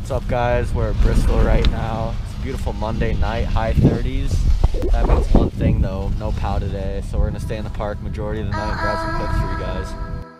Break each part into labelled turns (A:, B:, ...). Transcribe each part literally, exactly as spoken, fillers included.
A: What's up, guys? We're at Bristol right now. It's a beautiful Monday night, high thirties. That means one thing though, no pow today, so we're gonna stay in the park majority of the night and grab some clips for you guys.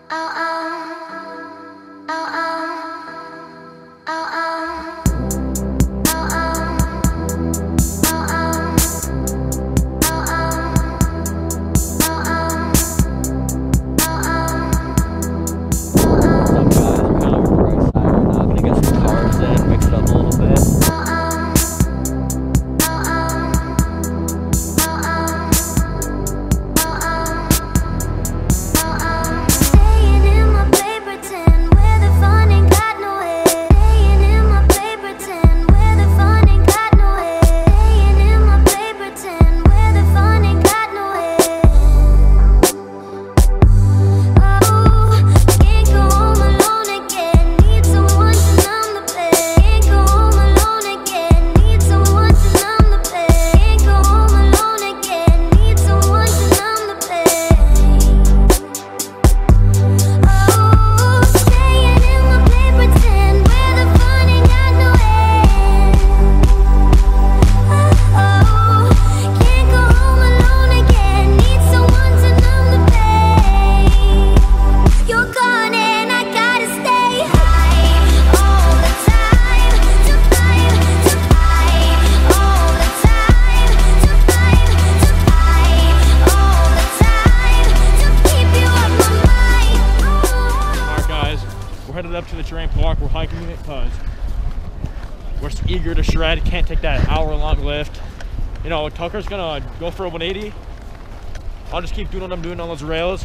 B: We're headed up to the terrain park. We're hiking it because we're so eager to shred. Can't take that hour-long lift. You know, Tucker's gonna go for a one eighty. I'll just keep doing what I'm doing on those rails.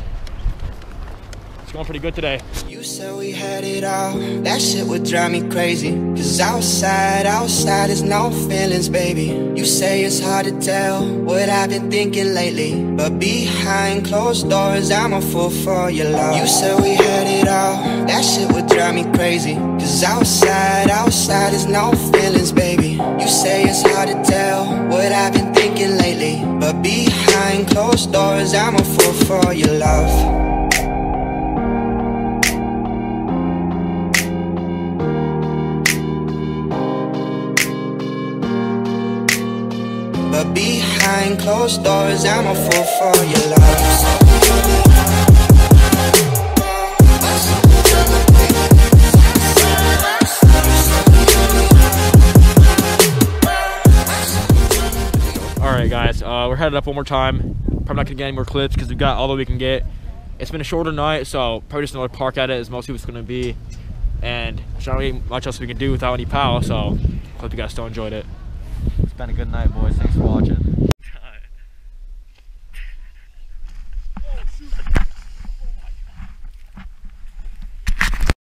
B: It's going pretty good today.
C: You said we had it all. That shit would drive me crazy. Cause outside, outside is no feelings, baby. You say it's hard to tell what I've been thinking lately, but behind closed doors, I'm a fool for your love. You said we had it all. That shit would drive me crazy. Cause outside, outside is no feelings, baby. You say it's hard to tell what I've been thinking lately, but behind closed doors, I'm a fool for your love. But behind closed doors, I'm a fool for your love.
B: Alright guys, uh, we're headed up one more time. Probably not gonna get any more clips because we've got all that we can get. It's been a shorter night, so probably just another park at it is mostly what's gonna be. And there's not really much else we can do without any power, so hope you guys still enjoyed it.
A: It's been a good night, boys. Thanks for watching.